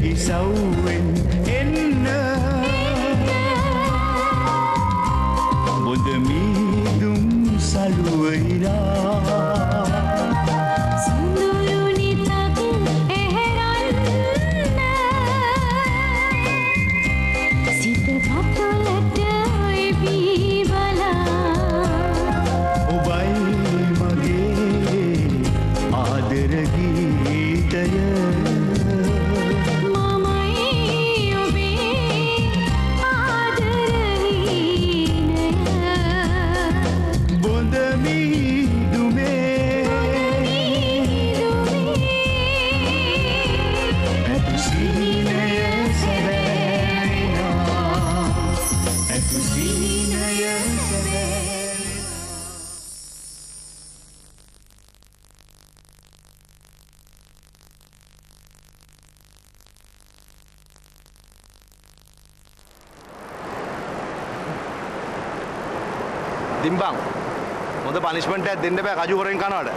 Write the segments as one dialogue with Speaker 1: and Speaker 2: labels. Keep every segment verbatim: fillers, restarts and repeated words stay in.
Speaker 1: ඉරිසව්වෙන් එන්න බොඳ මීදුම් සලුවයිලා
Speaker 2: Dimbang, මොකද පනිෂ්මන්ට් එකක් දෙන්න බෑ කජු හොරෙන් කනවට.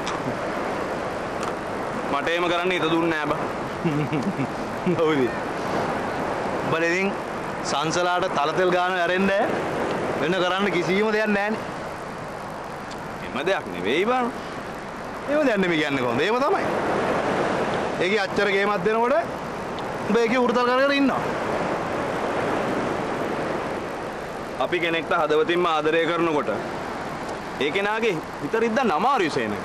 Speaker 2: මට එහෙම කරන්න හිත දුන්නේ නෑ බා. ඔව්ද? බල ඉතින් සංසලාට තලතෙල් ගාන ඇරෙන්න වෙන කරන්න කිසිම දෙයක් නෑනේ. එම දෙයක් නෙවෙයි බා. එහෙම දෙයක් නෙමෙයි කියන්නේ කොහොමද? එහෙම තමයි. ඒකේ අච්චර ගේමක් දෙනකොට උඹ ඒකේ උරුතල් කර කර ඉන්නවා. අපි කෙනෙක්ට හදවතින්ම ආදරය කරනකොට ඒ කෙනාගේ හිත රිද්දන්න අමාරුයි සේන.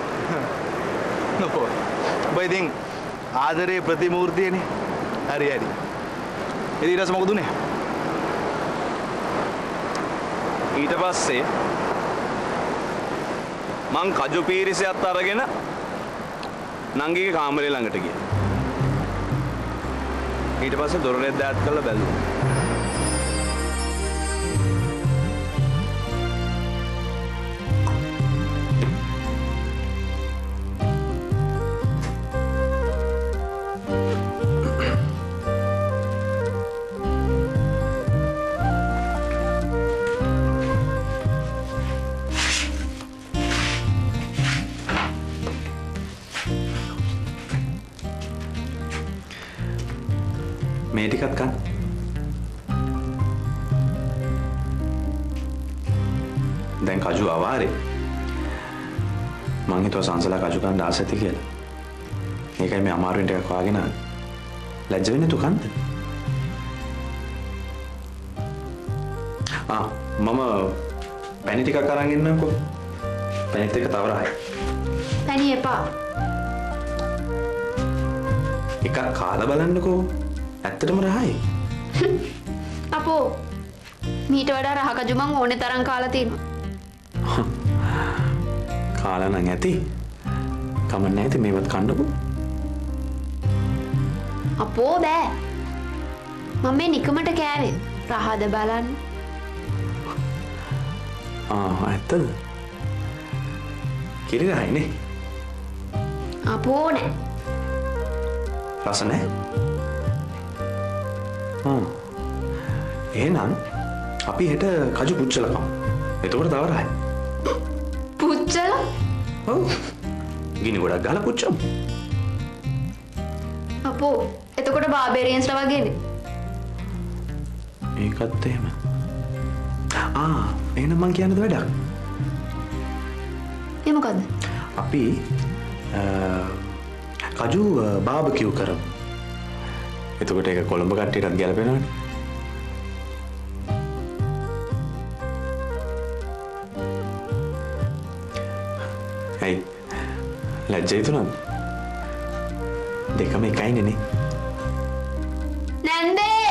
Speaker 2: නෝ. බයි දින් ආදරේ ප්‍රතිමූර්තියනේ. හරි හරි. ඉතින් ඊට පස්සේ මොකද උනේ? ඊට පස්සේ මං කජු පීරිසයත් අරගෙන නංගිගේ කාමරේ ළඟට ගියා. ඊට පස්සේ දොර රෙද්ද ඈත් කරලා බැලුවා. මේ ටිකත් කන්න. දැන් කජු අවාරේ. මං හිතුවා සංසලා කජු කන්න ආස ඇති කියලා. මේකයි මේ අමාරුවෙන් ටිකක් වාගෙන ආවේ. ලැජ්ජ වෙන්නේ තු කන්ද? ආ මම පැණි ටිකක් අරන් එන්නම්කෝ. පැණිත් එක තව රහයි.
Speaker 3: පැණි එපා.
Speaker 2: එකක් කාලා බලන්නකෝ. ඇත්තටම රහයි.
Speaker 3: අපෝ මීට වඩා රහ කජු මං ඕනේ තරම් කාලා තියෙනවා.
Speaker 2: කාලා නම් ඇති. කමක් නැහැ ඉතින් මේවත් කන්නකෝ.
Speaker 3: අපෝ බෑ. මම මේ නිකමට කෑවේ. රහද බලන්න.
Speaker 2: ආ ඇත්තද? කිරි රහයිනේ.
Speaker 3: අපෝ නෑ.
Speaker 2: රස නැහැ. හ්ම්. එහෙනම් අපි හෙට කජු පුච්චලා කමු. එතකොට තව රහයි.
Speaker 3: පුච්චලා?
Speaker 2: ඔව්. ගිනි ගොඩක් ගහලා පුච්චමු.
Speaker 3: අපෝ එතකොට බාබේරියන්ස්ලා වගේනේ.
Speaker 2: ඒකත් එහෙම. ආ එහෙනම් මං කියන්නද වැඩක්?
Speaker 3: ඒ මොකද්ද?
Speaker 2: අපි කජු බාබකියු කරමු. එතකොට ඒක කොළඹ කට්ටියටත් ගැලපෙනවනේ. ඇයි? ලැජ්ජයි තුනක්. දෙකම එකයිනේ නේ.
Speaker 3: නැන්දේ.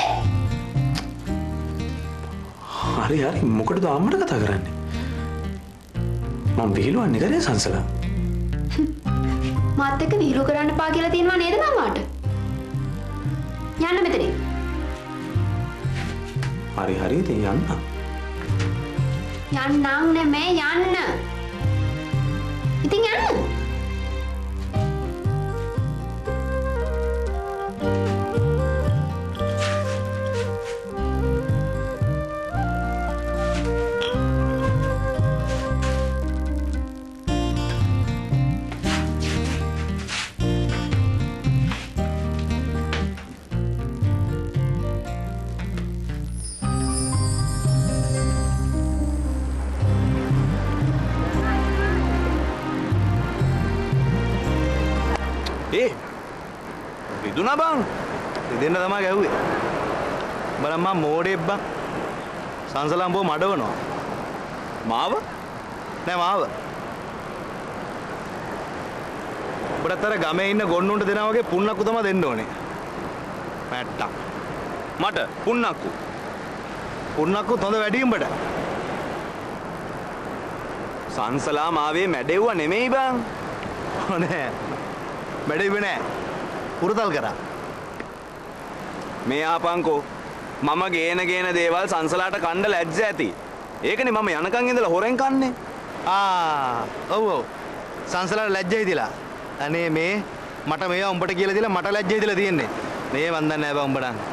Speaker 2: හරි හරි මොකටද අම්මට කතා කරන්නේ? මම විහිළුවන්නේ කරේ සංසලා.
Speaker 3: මාත් එක්ක විහිළු කරන්න එපා කියලා තියෙනවා නේද මම්මාට? යන්න මෙතනින්.
Speaker 2: හරි හරි ඉතින් යන්න.
Speaker 3: යන්නම් නෙමෙයි යන්න. ඉතින් යන්න.
Speaker 2: ඒ රිදුනා බං. රිදෙන්න තමයි ගැහුවේ. බලන්න මම මෝඩෙක් බං. සංසලම්බෝ මඩවනවා. මාව? නෑ මාව. ඔබටත් අර ගමේ ඉන්න ගොන්නුන්ට දෙනා වගේ පුන්නක්කු තමයි දෙන්න ඕනේ. පැට්ටක්. මට පුන්නක්කු. පුන්නක්කුත් හොඳ වැඩි උඹට. සංසලා මාවේ මැඩෙව්ව නෙමෙයි බං. නෑ. මැඩෙව්වේ නෑ. පුරතල් කරා. මේ ආපංකෝ මම ගේන ගේන දේවල් සංසලාට කණ්ඩ ලැජ්ජ ඇති. ඒකනේ මම යනකන් ඉඳලා හොරෙන් කන්නේ. ආ ඔව් ඔව්. සංසලාට ලැජ්ජ හිතිලා. අනේ මේ මට මේවා උඹට කියලා දීලා මට ලැජ්ජ හිතිලා තියෙන්නේ. මේ මන් දන්නේ නැහැ බං උඹ නම්.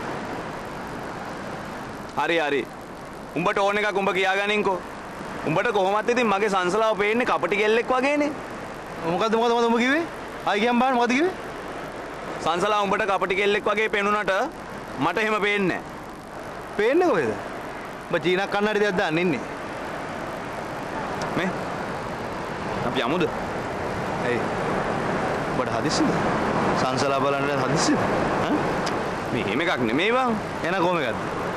Speaker 2: හරි හරි. උඹට ඕන එකක් උඹ කියාගනින්කෝ. උඹට කොහොමත් ඉතින් මගේ සංසලාව පේන්නේ කපටි කෙල්ලෙක් වගේනේ. මොකද්ද මොකද්ද මොකද්ද උඹ කිව්වේ? ආයි කියන් බලන්න මොකද්ද කිව්වේ? සංසලාව උඹට කපටි කෙල්ලෙක් වගේ පේනුනට මට එහෙම පේන්නේ නැහැ. පේන්නේ කොහෙද? උඹ චීනා කන්නඩි දෙයක් දාන්න ඉන්නේ. මේ අපි යමුද? එයි. උඹට හදිස්සිද? සංසලාව බලන්න හදිස්සිද? ඈ? මේ එහෙම එකක් නෙමෙයි බං. එන කොහොම එකක්ද?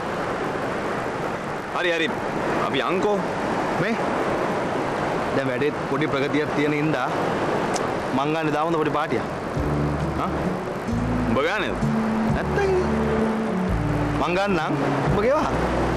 Speaker 2: හරි හරි. අපි යන්කෝ. මේ දැන් වැඩේ පොඩි ප්‍රගතියක් තියෙන ඉඳා මං ගන්න දාමුද පොඩි පාටියක්. හා? උඹ ගන්නද? නැත්තම් මං ගන්නම්. උඹ ගෙවා.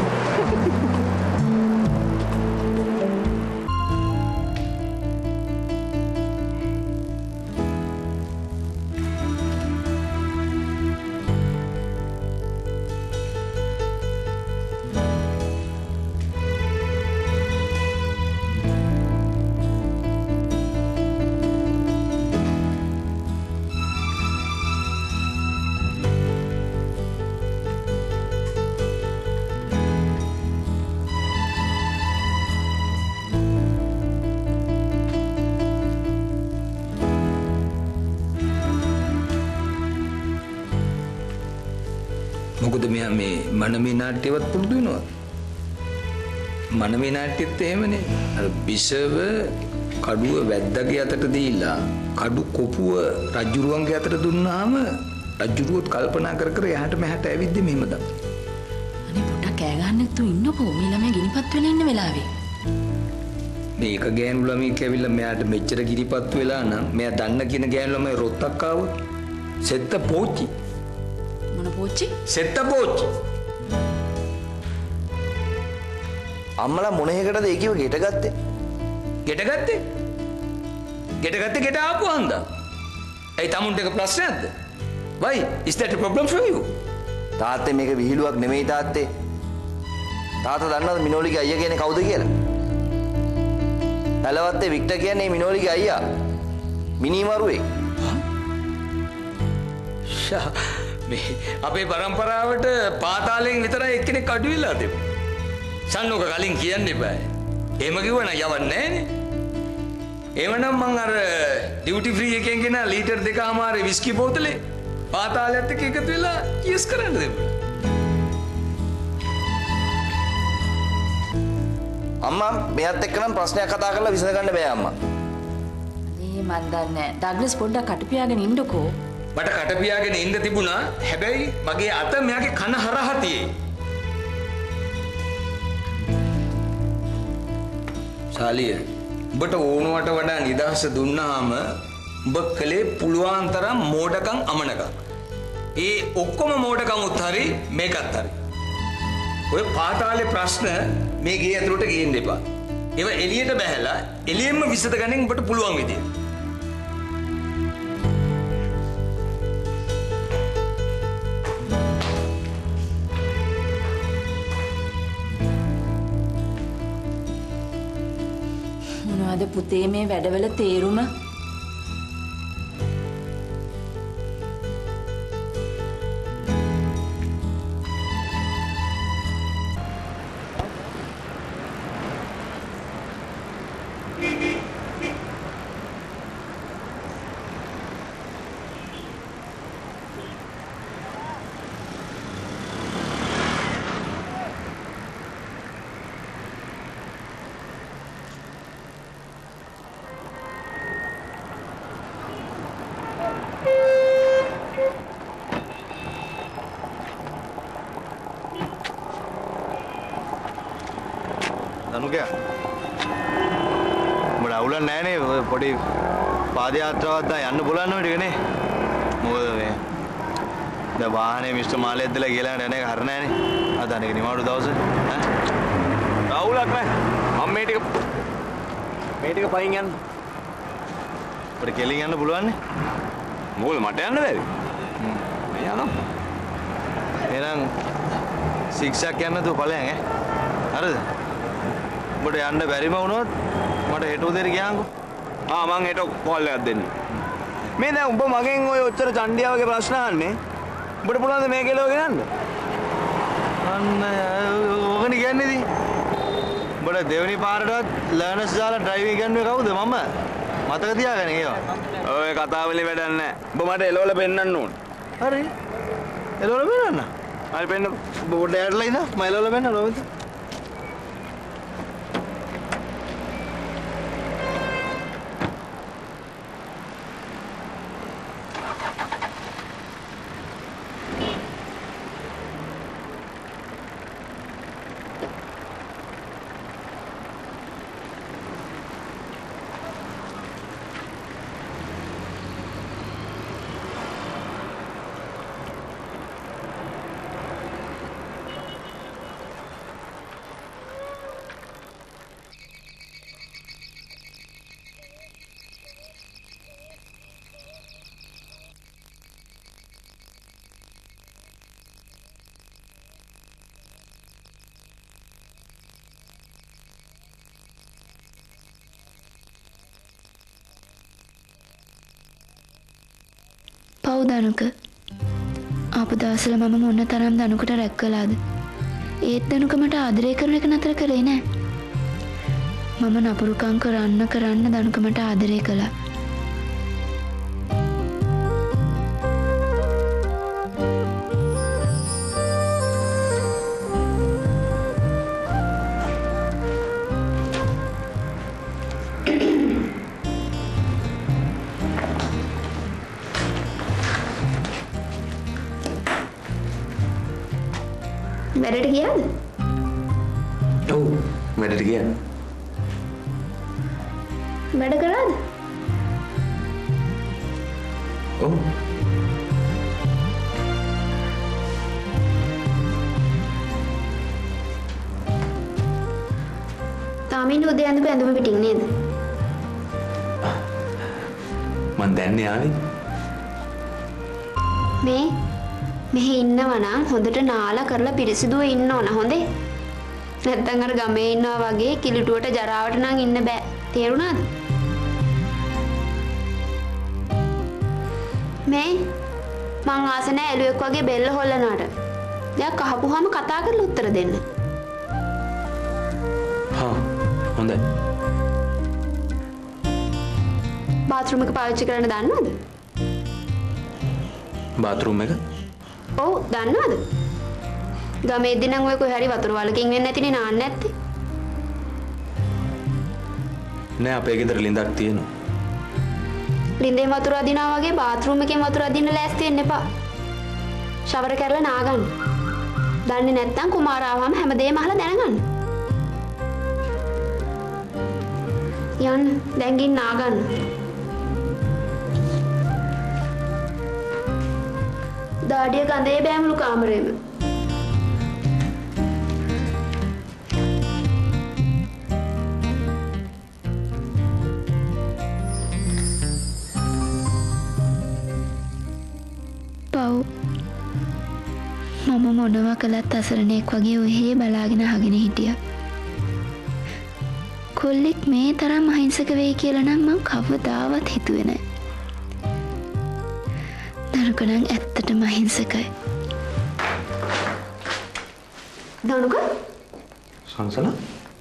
Speaker 4: මොකද මෙයා මේ මනමේ නාට්‍යවත් පුරුදු වෙනවා. මනමේ නාට්‍යෙත් එහෙමනේ. අර බිසව කඩුව වැද්දාගේ අතට දීලා කඩු කොපුව රජුරුවන්ගේ අතට දුන්නාම රජුරුවත් කල්පනා කර කර එහාට මෙහාට ඇවිද්දි මෙහෙමද.
Speaker 5: අනේ පොඩ්ඩක් කෑ ගන්න නැතුව ඉන්නකෝ. මේ ළමයා ගිනිපත් වෙලා ඉන්න වෙලාවේ.
Speaker 4: මේක ගෑනු ළමෙක් ඇවිල්ලා මෙයාට මෙච්චර ගිනිපත් වෙලා නම් මෙයා දන්න කියන ගෑනු ළමයි රොත්තක් ආවොත් සෙත්ත පෝච්චි.
Speaker 5: මොන පෝච්චි?
Speaker 4: සෙත්ත පෝච්චි.
Speaker 2: අම්මලා මොන එකටද ඒ කිව්ව ගෙට ගත්තේ?
Speaker 4: ගෙට ගත්තේ? ගෙට ගත්තේ ගෙට ආපු හන්දා. ඒ තමුන්ට එක ප්‍රශ්නයක්ද? Why? Is that a problem for you?
Speaker 2: තාත්තේ මේක විහිළුවක් නෙමෙයි තාත්තේ. තාත්තා දන්නවද මිනෝලිගේ අයියා කියන්නේ කවුද කියලා? ඇලවත්තේ වික්ටර් කියන්නේ මිනෝලිගේ අයියා. මිනිමරුවේ.
Speaker 4: ෂා මේ අපේ પરම්පරාවට පාතාලයෙන් විතරයි එක්කෙනෙක් අඩු වෙලා තිබුණේ. සන්නෝක කලින් කියන්න එපායි. එහෙම කිව්වනම් යවන්නේ නැහනේ. එවනම් මං අර ඩියුටි ෆ්‍රී එකෙන් ගෙන ලීටර් දෙකමාරේ විස්කි බෝතලේ පාතාලයත් එක්ක එකතු වෙලා කියස් කරන්න දෙන්න.
Speaker 2: අම්මා මෙයාත් එක්ක නම් ප්‍රශ්නයක් කතා කරලා විසඳ ගන්න බෑ අම්මා.
Speaker 5: අනේ මන් දන්නේ නැහැ. ඩග්ලස් පොඩ්ඩක් කටුපියාගෙන ඉන්නකෝ.
Speaker 4: මට කටපියාගෙන ඉන්න තිබුණා. හැබැයි මගේ අත මෙයාගේ කන හරහා තියේ. ශාලිය උඹට ඕනවට වඩා නිදහස දුන්නාම උඹ කලේ පුළුවන් තරම් මෝඩකම් අමනකම්. ඒ ඔක්කොම මෝඩකම් උත්තරي මේකත් හරි. ඔය පාතාලේ ප්‍රශ්න මේ ගේ ඇතුළට ගේන්න එපා. ඒව එළියට බහැලා එළියෙන්ම විසඳ ගන්න උඹට පුළුවන් විදියට.
Speaker 5: මොනවද පුතේ මේ වැඩවල තේරුම?
Speaker 2: දනුකයා. උඹට අවුලක් නැහැ නේ ඔය පොඩි පාදයාත්‍රාවක් දැන් යන්න පුළුවන් නෝ ටිකනේ. මොකද මේ දැන් වාහනේ මිස්ටර් මාලේද්දලා කියලා යන එක හර නැහනේ. අද අනේක නිමාඩු දවසේ ඈ. අවුලක් නැහැ. මම මේ ටික මේ ටික පයින් යන්න. අපිට කෙලින් යන්න පුළුවන් නේ. මොකද මට යන්න බැරි. හ්ම්. මේ යනවා. එහෙනම් සික්සක් යන්න තු ඵලයන් ඈ. හරිද? උඹට යන්න බැරිම වුණොත් මට හෙට උදේට ගියාන්කෝ. ආ මං හෙට කෝල් එකක් දෙන්න. මේ දැන් උඹ මගෙන් ඔය ඔච්චර චණ්ඩියා වගේ ප්‍රශ්න අහන්නේ. උඹට පුළුවන්ද මේ කෙලව ගෙනන්න? අන්න ඕකනේ කියන්නේ ඉතින්. උඹට දෙවෙනි පාරටවත් ලර්නර්ස් දාලා ඩ්‍රයිවිං ඉගෙනුවේ කවුද මම? මතක තියාගන්න ඒවා. ඔය කතාවලින් වැඩක් නැහැ. උඹ මට එලවල පෙන්නන්න ඕන. හරි. එලවල පෙන්නන්න. හරි පෙන්න. උඹ පොඩ්ඩක් ඇරලා ඉඳ. මම එලවල පෙන්නන්න ඕනද?
Speaker 3: පව් දනුක ආපු දවසල මම මොන තරම් දනුකට රැක් කළාද. ඒත් දනුක මට ආදරය කරන එක නතර කරේ නෑ. මම නපුරුකම් කරන්න කරන්න දනුක මට ආදරය කළා. වැඩට ගියාද?
Speaker 2: ඔව් වැඩට ගියා.
Speaker 3: වැඩ කළාද?
Speaker 2: ඔව්.
Speaker 3: තාමින් උදේ ඇඳපු ඇඳුම පිටින් නේද?
Speaker 2: මං දැන් යාවි.
Speaker 3: මේ මෙහි ඉන්නවා නම් හොඳට නාලා කරලා පිරිසිදුව ඉන්න ඕන හොඳේ. නැත්තම් අර ගමේ ඉන්නවා වගේ කිලිටුවට ජරාවට නම් ඉන්න බෑ. තේරුණාද? මේ මං ආස නැහැ එළුවෙක් වගේ බෙල්ල හොල්ලනවට. දැන් කහපුවාම කතා කරලා උත්තර දෙන්න.
Speaker 2: හා හොඳයි.
Speaker 3: බාත්රූම් එක පාවිච්චි කරන්න දන්නවද?
Speaker 2: බාත්රූම් එක?
Speaker 3: ඔව් දන්නවද? ගමේදී නම් ඔය කොහේ හරි වතුර වලකින් වෙන්නේ නැතිනේ නාන්න නැත්තේ.
Speaker 2: නෑ අපේ ගෙදර ලිඳක් තියෙනවා.
Speaker 3: ලිඳෙන් වතුර අදිනවා වගේ බාත්රූම් එකෙන් වතුර අදින්න ලෑස්ති වෙන්න එපා. ෂවර් කරලා නාගන්න. දන්නේ නැත්තම් කුමාරාවම හැමදේම අහලා දැනගන්න. යන්න දැන් ගිහින් නාගන්න. දාඩිය ගඳේ බෑමුළු කාමරේම. පව් මම මොනවා කළත් අසරණෙක් වගේ ඔහේ බලාගෙන අහගෙන හිටියා. කොල්ලෙක් මේ තරම් අහිංසක වෙයි කියලා නම් මම කවදාවත් හිතුවේ නෑ. දනුක නම් ඇත්තටම අහිංසකයි. දනුක?
Speaker 2: සංසලා?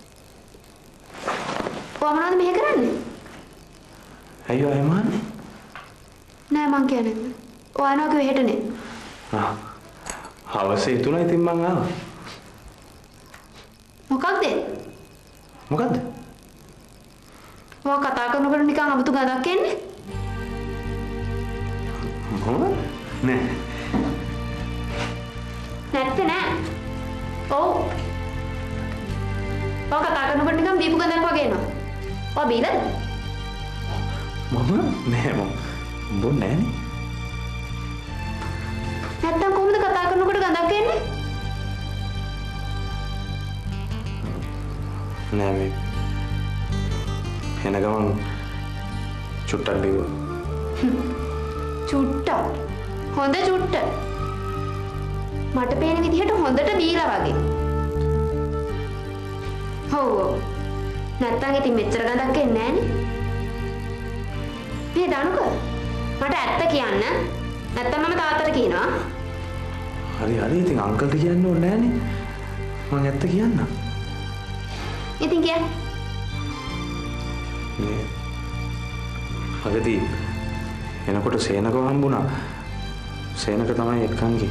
Speaker 3: කොහොමද මෙහෙ කරන්නේ?
Speaker 2: අයියෝ අයමාන්නේ?
Speaker 3: නෑ මං කියන්නේ. ඔයානෝ කිව්ව හෙටනේ.
Speaker 2: ආ. හවසේ තුනයි ඉතින් මං ආවා.
Speaker 3: මොකක්ද?
Speaker 2: මොකද්ද?
Speaker 3: ඔයා කතා කරනකොට නිකන් අමුතු ගඳක් එන්නේ.
Speaker 2: මොකද? නෑ.
Speaker 3: නැත්තේ නෑ. ඔව්. ඔයා කතා කරනකොට නිකන් දීපු ගඳක් වගේ එනවා. ඔය බීලාද?
Speaker 2: මම නෑ මම බොන්නේ නෑනේ.
Speaker 3: නැත්තම් කොහොමද කතා කරනකොට ගඳක් එන්නේ?
Speaker 2: නෑ මේ එන ගමන් චුට්ටක් බිව්වා.
Speaker 3: චුට්ටක්. හොඳ චුට්ට. මට පේන විදිහට හොඳට බීලා වගේ. ඔව් ඔව්. නැත්තම් ඉතින් මෙච්චර ගඳක් එන්නේ නෑනේ. මේ දනුක මට ඇත්ත කියන්න. නැත්තම් මම තාත්තට කියනවා.
Speaker 2: හරි හරි ඉතින් අංකල්ට කියන්න ඕනේ නෑනේ. මං ඇත්ත කියන්නම්.
Speaker 3: ඉතින් කියන්න.
Speaker 2: මේ අගදී එනකොට සේනකව හම්බුණා. සේනක තමයි එක්කන් ගියේ.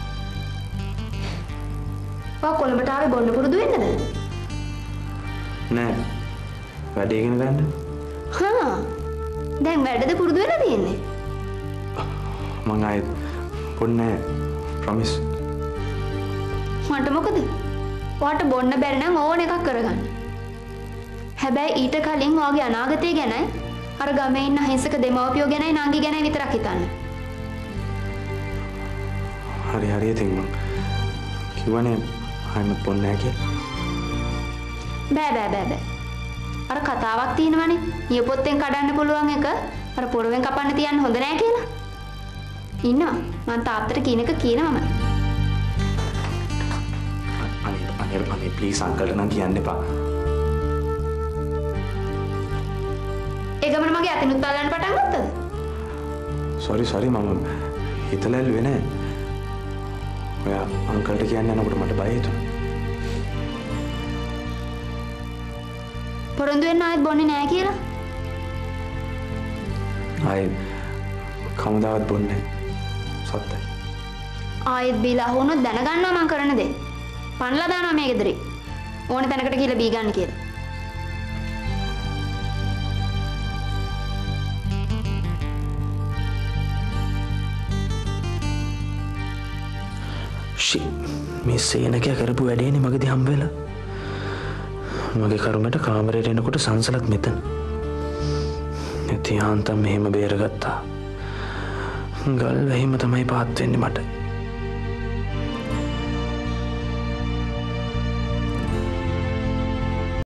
Speaker 3: ඔය කොළඹට ආවේ බොන්න පුරුදු වෙන්නද?
Speaker 2: නෑ. වැඩේ ඉගෙන ගන්න.
Speaker 3: හා. දැන් වැඩද පුරුදු වෙලා තියෙන්නේ?
Speaker 2: මං ආයේ බොන්නේ ප්‍රොමිස්.
Speaker 3: මට මොකද? ඔයාට බොන්න බැරි නම් ඕන එකක් කරගන්න. හැබැයි ඊට කලින් ඔයාගේ අනාගතය ගැනයි අර ගමේ ඉන්න අහිංසක දෙමව්පියෝ ගැනයි නංගි ගැනයි විතරක් හිතන්න.
Speaker 2: හරි හරි ඉතින් මං කිව්වනේ ආයෙත් බොන්නේ නැහැ කියලා.
Speaker 3: බෑ බෑ බෑ බෑ. අර කතාවක් තියෙනවනේ. නියපොත්තෙන් කඩන්න පුළුවන් එක අර පොරවෙන් කපන්න තියන්න හොඳ නෑ කියලා. ඉන්නවා. මං තාත්තට කියන එක කියනවම.
Speaker 2: අනේ අනේ අනේ ප්ලීස් අංකල්ට නම් කියන්න එපා.
Speaker 3: ඒ ගමන මගේ අතිනුත් බලන්න පටන් ගත්තද?
Speaker 2: සෝරි සෝරි මම හිතලා ඇල්ලුවේ නෑ. ඔයා අංකල්ට කියන්න යනකොට මට බය හිතුණා.
Speaker 3: පොරොන්දු වෙන්න ආයෙත් බොන්නේ නෑ කියලා?
Speaker 2: ආයේ කවදාවත් බොන්නේ සත්තයි.
Speaker 3: ආයෙත් බීලා වුණොත් දැනගන්නවා මං කරන දේ. පණලා දානවා මේ ගෙදරේ. ඕන තැනකට ගිහලා බී ගන්න කියලා.
Speaker 2: මේ සේනකයා කරපු වැඩේනේ මගදී හම්බ වෙලා. මගේ කරුමට කාමරේට එනකොට සංසලක් මෙතන. ඉතින් යාන්තම් මෙහෙම බේරගත්තා. ගල් වැහිම තමයි පාත් වෙන්නේ මට.